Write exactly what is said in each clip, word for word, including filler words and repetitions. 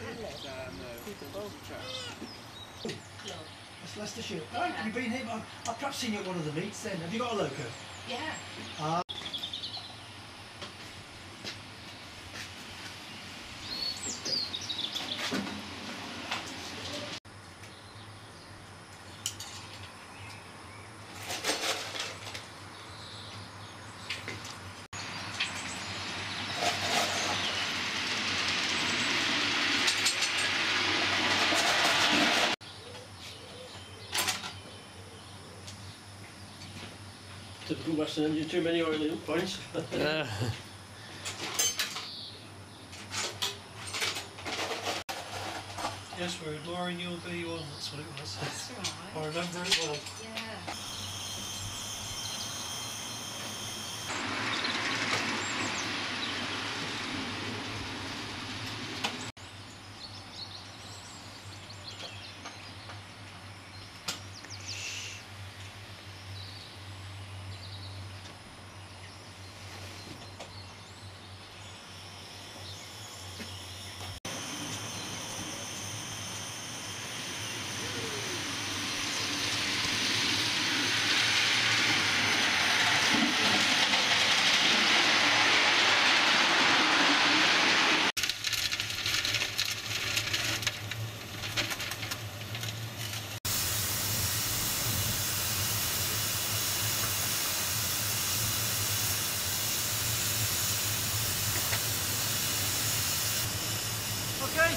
That's Leicestershire. No, have you been here? I've, I've perhaps seen you at one of the meets then. Have you got a loco? Yeah. Uh, Typical Western engine, too many oily points. Yeah. yes, we're ignoring your B one, that's what it was. That's right. I remember it well. Yeah. Okay.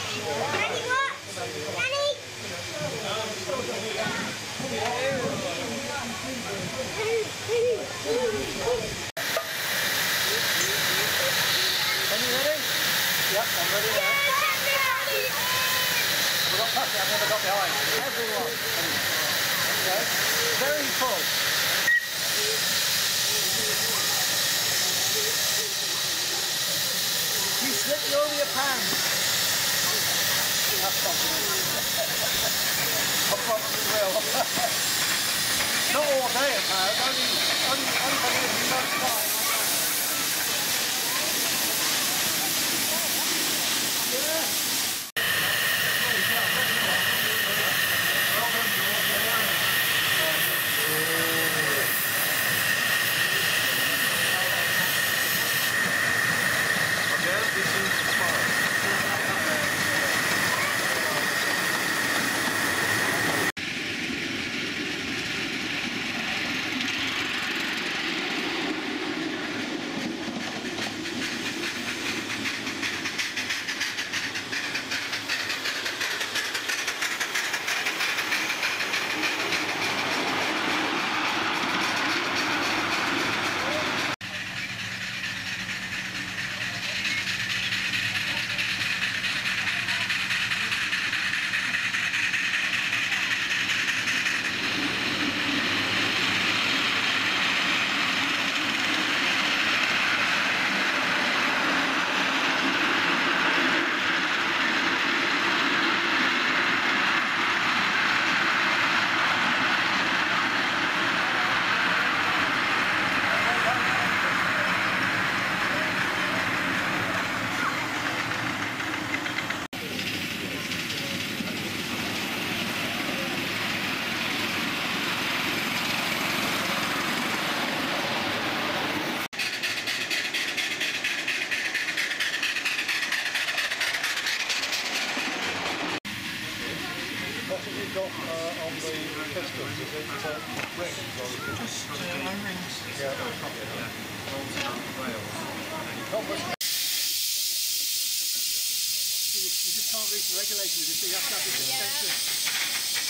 Daddy, what? Daddy? Are you ready? Yep, I'm ready now. I've got past it, I've never got behind. Everyone. There you go. Very full. You slipped over your pants. That's confident. I probably will. Not all day, apparently. Only, only, only for the most part. What have you got uh, on the pistons? Is it uh, rings or is it just uh, rings? Yeah. Not much. You just can't reach the regulators, you see, you have to have this extension.